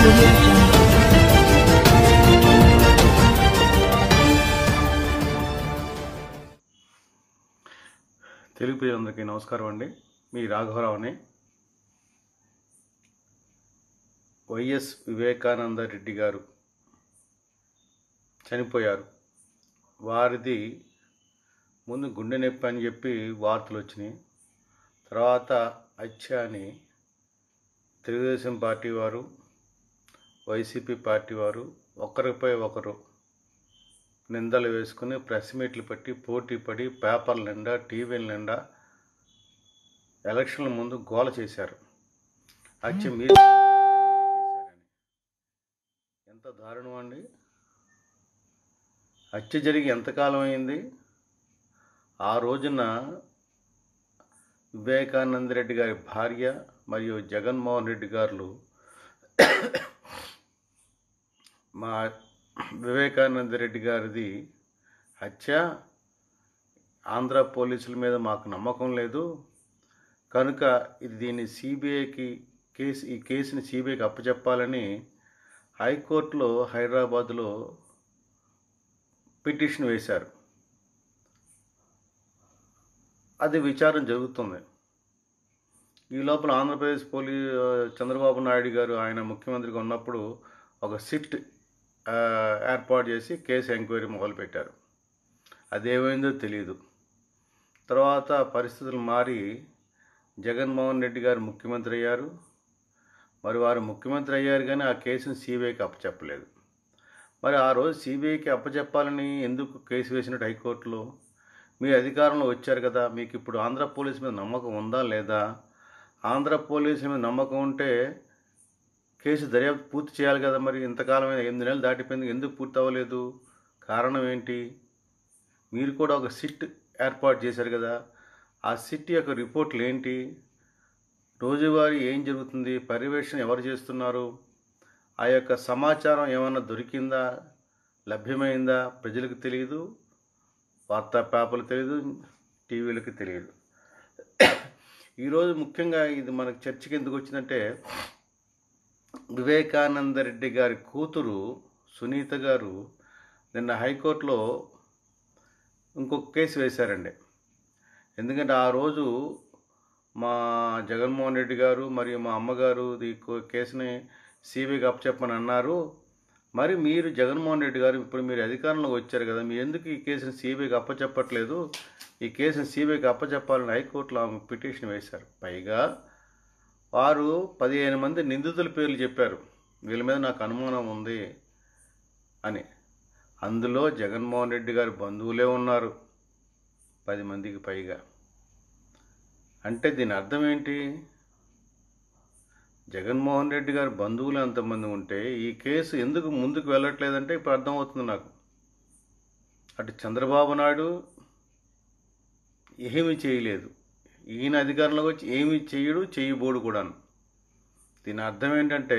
audio jungle. Telugu ప్రజలందరికీ నమస్కారం అండి. మీ రాఘవరావుని. వైఎస్ వివేకానంద రెడ్డి గారు చనిపోయారు. వారిది ముందు గుండె నొప్పి అని చెప్పి వార్తలు వచ్చినాయి. తర్వాత హత్య అని తెలుగుదేశం పార్టీ వారు, వైసీపీ పార్టీ వారు ఒకరిపై ఒకరు నిందలు వేసుకుని ప్రెస్ మీట్లు పెట్టి పోటీ పడి పేపర్ల నిండా టీవీల నిండా ఎలక్షన్ల ముందు గోల చేశారు. హత్య మీరు చేశారని. ఎంత దారుణం అండి! హత్య జరిగి ఎంతకాలం అయింది? ఆ రోజున వివేకానంద రెడ్డి గారి భార్య మరియు జగన్మోహన్ రెడ్డి గారు మా వివేకానంద రెడ్డి గారిది హత్య, ఆంధ్ర పోలీసుల మీద మాకు నమ్మకం లేదు కనుక దీన్ని ఈ కేసుని సిబిఐకి అప్పచెప్పాలని హైకోర్టులో హైదరాబాద్లో పిటిషన్ వేశారు. అది విచారణ జరుగుతుంది. ఈ లోపల ఆంధ్రప్రదేశ్ చంద్రబాబు నాయుడు గారు ఆయన ముఖ్యమంత్రిగా ఉన్నప్పుడు ఒక సిట్ ఏర్పాటు చేసి కేసు ఎంక్వైరీ మొదలుపెట్టారు. అదేమైందో తెలియదు. తర్వాత పరిస్థితులు మారి జగన్మోహన్ రెడ్డి గారు ముఖ్యమంత్రి అయ్యారు. మరి వారు ముఖ్యమంత్రి అయ్యారు కానీ ఆ కేసును సిబిఐకి అప్పచెప్పలేదు. మరి ఆ రోజు సిబిఐకి అప్పచెప్పాలని ఎందుకు కేసు వేసినట్టు హైకోర్టులో? మీ అధికారంలో వచ్చారు కదా, మీకు ఇప్పుడు ఆంధ్ర పోలీసు మీద నమ్మకం ఉందా లేదా? ఆంధ్ర పోలీసుల మీద నమ్మకం ఉంటే కేసు దర్యాప్తు పూర్తి చేయాలి కదా. మరి ఇంతకాలం 8 నెలలు దాటిపోయింది, ఎందుకు పూర్తి అవ్వలేదు? కారణం ఏంటి? మీరు కూడా ఒక సిట్ ఏర్పాటు చేశారు కదా, ఆ సిట్ యొక్క రిపోర్ట్లు ఏంటి? రోజువారీ ఏం జరుగుతుంది? పర్యవేక్షణ ఎవరు చేస్తున్నారు? ఆ యొక్క సమాచారం ఏమన్నా దొరికిందా, లభ్యమైందా? ప్రజలకు తెలియదు, వార్తా పేపర్లు తెలియదు, టీవీలకు తెలియదు. ఈరోజు ముఖ్యంగా ఇది మనకు చర్చకి ఎందుకు వచ్చిందంటే, వివేకానంద రెడ్డి గారి కూతురు సునీత గారు నిన్న హైకోర్టులో ఇంకొక కేసు వేశారండి. ఎందుకంటే ఆ రోజు మా జగన్మోహన్ రెడ్డి గారు మరియు మా అమ్మగారు ఈ కేసుని సిబిఐకి అప్పచెప్పని అన్నారు. మరి మీరు జగన్మోహన్ రెడ్డి గారు ఇప్పుడు మీరు అధికారంలో వచ్చారు కదా, మీరు ఎందుకు ఈ కేసుని సిబిఐకి అప్పచెప్పట్లేదు? ఈ కేసుని సిబిఐకి అప్పచెప్పాలని హైకోర్టులో ఆమె పిటిషన్ వేశారు. పైగా వారు 15 మంది నిందితుల పేర్లు చెప్పారు, వీళ్ళ మీద నాకు అనుమానం ఉంది అని. అందులో జగన్మోహన్ రెడ్డి గారి బంధువులే ఉన్నారు 10 మందికి పైగా. అంటే దీని అర్థం ఏంటి? జగన్మోహన్ రెడ్డి గారి బంధువులు ఎంతమంది ఉంటే ఈ కేసు ఎందుకు ముందుకు వెళ్ళట్లేదంటే ఇప్పుడు అర్థమవుతుంది నాకు. అటు చంద్రబాబు నాయుడు ఏమీ చేయలేదు, ఈయన అధికారంలోకి వచ్చి ఏమీ చేయబోడు కూడాను. దీని అర్థం ఏంటంటే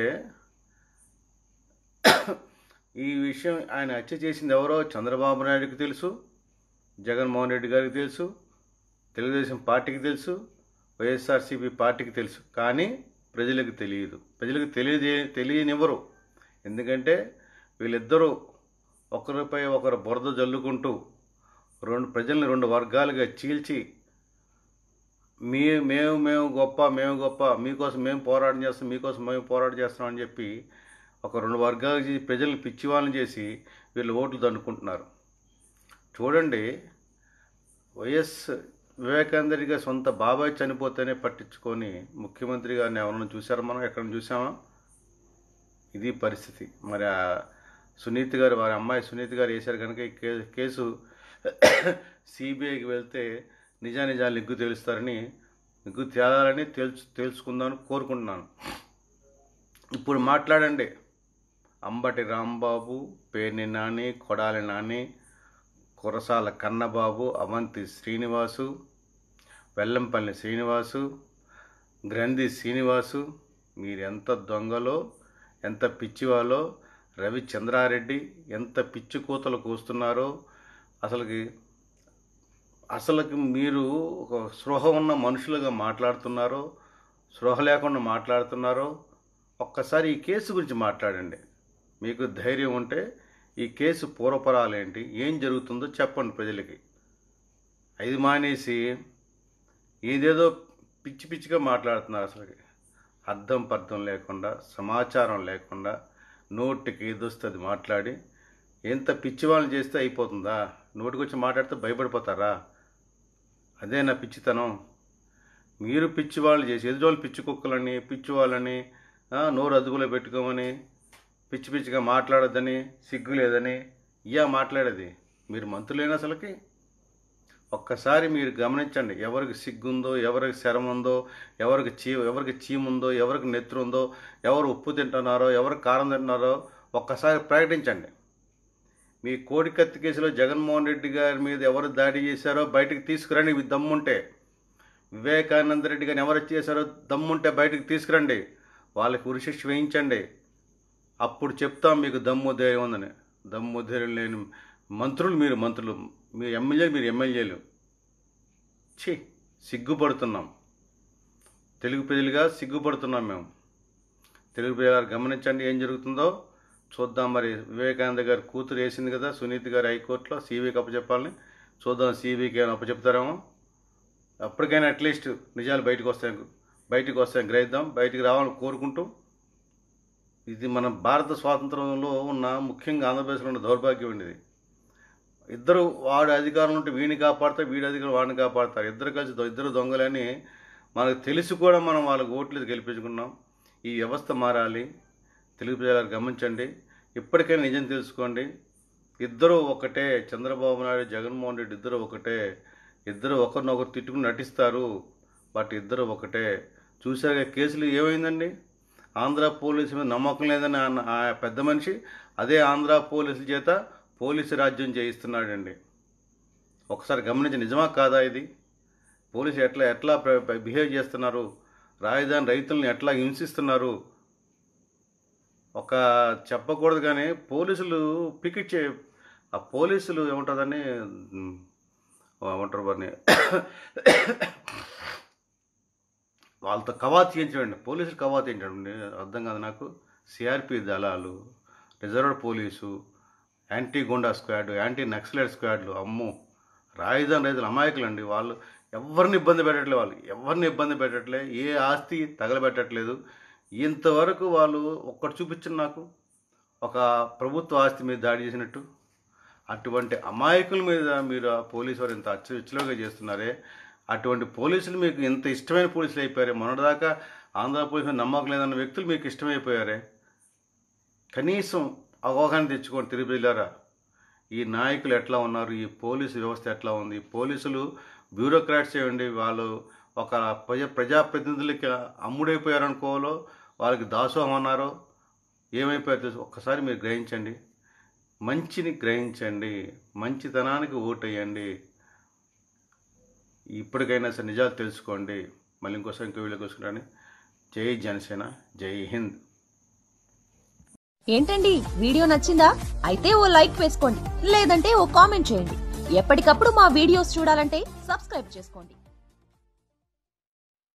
ఈ విషయం ఆయన హత్య చేసింది ఎవరో చంద్రబాబు నాయుడుకి తెలుసు, జగన్మోహన్ రెడ్డి గారికి తెలుసు, తెలుగుదేశం పార్టీకి తెలుసు, వైఎస్ఆర్సీపీ పార్టీకి తెలుసు. కానీ ప్రజలకు తెలియదు. ప్రజలకు తెలియనివ్వరు. ఎందుకంటే వీళ్ళిద్దరూ ఒకరిపై ఒకరు బురద జల్లుకుంటూ ప్రజల్ని 2 వర్గాలుగా చీల్చి మేము గొప్ప, మీకోసం మేము పోరాటం చేస్తాం, మీకోసం మేము పోరాటం చేస్తాం అని చెప్పి ఒక 2 వర్గాలు ప్రజల్ని పిచ్చివాళ్ళని చేసి వీళ్ళు ఓట్లు దండుకుంటున్నారు. చూడండి, వైఎస్ వివేకానంద రెడ్డి గారి సొంత బాబాయ్ చనిపోతేనే పట్టించుకొని ముఖ్యమంత్రి గారిని ఎవరైనా చూసారా? మనం ఎక్కడ చూసామా? ఇది పరిస్థితి. మరి ఆ సునీత గారు, వారి అమ్మాయి సునీత గారు వేశారు కనుక ఈ కేసు సిబిఐకి వెళ్తే నిజాలు నిగ్గు తేలాలని తెలుసుకుందామని కోరుకుంటున్నాను. ఇప్పుడు మాట్లాడండి. అంబటి రాంబాబు, పేర్ని నాని, కొడాలి నాని, కురసాల కన్నబాబు, అవంతి శ్రీనివాసు, వెల్లంపల్లి శ్రీనివాసు, గ్రంథి శ్రీనివాసు, మీరు ఎంత దొంగలో ఎంత పిచ్చివాలో, రవిచంద్రారెడ్డి ఎంత పిచ్చి కూతలు కూస్తున్నారో, అసలుకి మీరు ఒక స్పృహ ఉన్న మనుషులుగా మాట్లాడుతున్నారో, స్పృహ లేకుండా మాట్లాడుతున్నారో ఒక్కసారి ఈ కేసు గురించి మాట్లాడండి. మీకు ధైర్యం ఉంటే ఈ కేసు పూర్వపరాలు ఏంటి, ఏం జరుగుతుందో చెప్పండి ప్రజలకి. అది మానేసి ఏదేదో పిచ్చి పిచ్చిగా మాట్లాడుతున్నారు. అసలు అర్థం పర్థం లేకుండా, సమాచారం లేకుండా, నోటికి ఏదొస్తుంది మాట్లాడి ఎంత పిచ్చి వాళ్ళని చేస్తే అయిపోతుందా? నోటికొచ్చి మాట్లాడితే భయపడిపోతారా? అదే నా పిచ్చితనం. మీరు పిచ్చి వాళ్ళు చేసి ఎదురోళ్ళు పిచ్చి కుక్కలని, పిచ్చి వాళ్ళని, నోరు అదుపులో పెట్టుకోమని, పిచ్చి పిచ్చిగా మాట్లాడొద్దని, సిగ్గు లేదని మాట్లాడేది. మీరు మంత్రులేనా అసలుకి? ఒక్కసారి మీరు గమనించండి. ఎవరికి సిగ్గుందో, ఎవరికి శరం ఉందో, ఎవరికి చీముందో, ఎవరికి నెత్తురు ఉందో, ఎవరు ఉప్పు తింటున్నారో, ఎవరు కారం తింటున్నారో ఒక్కసారి ప్రకటించండి. మీ కోడికత్తి కేసులో జగన్మోహన్ రెడ్డి గారి మీద ఎవరు దాడి చేశారో బయటకు తీసుకురండి. మీ దమ్ముంటే వివేకానంద రెడ్డి గారిని ఎవరు చేశారో దమ్ముంటే బయటకు తీసుకురండి. వాళ్ళకి ఉరిశిక్ష వేయించండి. అప్పుడు చెప్తాం మీకు దమ్ము ధైర్యం ఉందని. దమ్ము ధైర్యం లేని మంత్రులు మీరు ఎమ్మెల్యేలు. సిగ్గుపడుతున్నాం. తెలుగు ప్రజలుగా సిగ్గుపడుతున్నాం మేము. తెలుగు ప్రజలు గమనించండి ఏం జరుగుతుందో చూద్దాం. మరి వివేకానంద గారి కూతురు వేసింది కదా సునీత గారు హైకోర్టులో, సీబీకి అప్పచెప్పాలని. చూద్దాం సీబీకి ఏమైనా అప్పచెప్తారేమో. అప్పటికైనా అట్లీస్ట్ నిజాలు బయటకు వస్తాయి గ్రహిద్దాం. బయటికి రావాలని కోరుకుంటూ, ఇది మన భారత స్వాతంత్రంలో ఉన్న ముఖ్యంగా ఆంధ్రప్రదేశ్లో ఉన్న దౌర్భాగ్యం ఉండేది. ఇద్దరు వాడు అధికారం ఉంటే వీడిని కాపాడతారు, వీడి అధికారం వాడిని కాపాడతారు. ఇద్దరు కలిసి ఇద్దరు దొంగలని మనకు తెలిసి కూడా మనం వాళ్ళకి ఓట్లు గెలిపించుకున్నాం. ఈ వ్యవస్థ మారాలి. తెలుగు ప్రజలు గమనించండి. ఇప్పటికైనా నిజం తెలుసుకోండి. ఇద్దరు ఒకటే. చంద్రబాబు నాయుడు, జగన్మోహన్ రెడ్డి ఇద్దరు ఒకటే. ఇద్దరు ఒకరినొకరు తిట్టుకుని నటిస్తారు, బట్ ఇద్దరు ఒకటే. చూసాక కేసులు ఏమైందండి? ఆంధ్ర పోలీసు మీద నమ్మకం లేదని ఆ పెద్ద మనిషి అదే ఆంధ్ర పోలీసుల చేత పోలీసు రాజ్యం చేయిస్తున్నాడండి. ఒకసారి గమనించి నిజమా కాదా ఇది? పోలీసు ఎట్లా బిహేవ్ చేస్తున్నారు, రాజధాని రైతులను ఎట్లా హింసిస్తున్నారు. ఒక చెప్పకూడదు కానీ పోలీసులు ఆ పోలీసులు ఏమంటుందని ఏమంటారు వారిని వాళ్ళతో కవాతు చేయించండి. పోలీసులు కవాతు చేయించండి. అర్థం కాదు నాకు. సిఆర్పి దళాలు, reserved police, anti goonda squad, anti naxalite స్క్వాడ్లు, అమ్మో రాజధాని రైతులు అమాయకులు అండి. వాళ్ళు ఎవరిని ఇబ్బంది పెట్టట్లే, ఏ ఆస్తి తగలబెట్టట్లేదు. ఇంతవరకు వాళ్ళు ఒక్కటి చూపించండి నాకు, ఒక ప్రభుత్వ ఆస్తి మీద దాడి చేసినట్టు. అటువంటి అమాయకుల మీద మీరు ఆ పోలీసు వారు ఇంత అచ్చవిచ్చలుగా చేస్తున్నారే. అటువంటి పోలీసులు మీకు ఎంత ఇష్టమైన పోలీసులు అయిపోయారే. మొన్నటిదాకా ఆంధ్ర పోలీసులు నమ్మకం లేదన్న వ్యక్తులు మీకు ఇష్టమైపోయారే. కనీసం అవగాహన తెచ్చుకోండి తిరుపతి జిల్లారా. ఈ నాయకులు ఎట్లా ఉన్నారు, ఈ పోలీసు వ్యవస్థ ఎట్లా ఉంది. పోలీసులు బ్యూరోక్రాట్స్ చేయండి. వాళ్ళు ఒక ప్రజాప్రతినిధులకి అమ్ముడైపోయారనుకోవాలో, వాళ్ళకి దాసోహం అన్నారో, ఏమైపోయారు తెలుసు. ఒక్కసారి మీరు గ్రహించండి. మంచిని గ్రహించండి. మంచితనానికి ఓటేయండి. ఇప్పటికైనా సరే నిజాలు తెలుసుకోండి. మళ్ళీ ఇంకో వీడియో చూసుకుంటాను. జై జనసేన, జై హింద్. ఏంటండి వీడియో నచ్చిందా? అయితే ఓ లైక్ వేసుకోండి, లేదంటే ఓ కామెంట్ చేయండి. ఎప్పటికప్పుడు మా వీడియోస్ చూడాలంటే సబ్స్క్రైబ్ చేసుకోండి.